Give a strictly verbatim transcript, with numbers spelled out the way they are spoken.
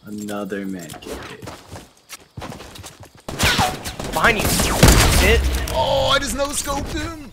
Another med kit. Behind you. Hit. Oh, I just no scoped him.